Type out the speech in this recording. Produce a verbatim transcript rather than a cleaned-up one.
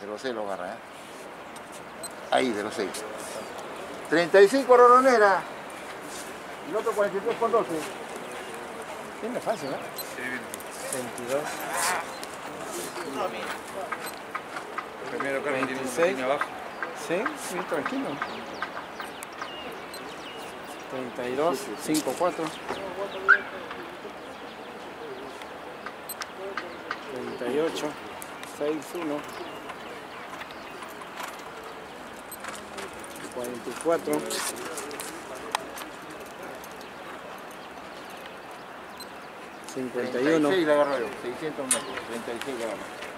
De los seis lo agarra, ¿eh? Ahí, de los seis. treinta y cinco roronera. El otro cuarenta y tres con doce. Tiene fácil, ¿no? Sí, veintidós. primero Carmen tiene un veintiséis. pequeño abajo. Sí, sí, tranquilo. treinta y dos, cinco, cuatro. treinta y ocho, seis, uno. cuarenta y cuatro. cincuenta y uno. treinta y seis le agarro yo. seiscientos metros. treinta y seis le agarro.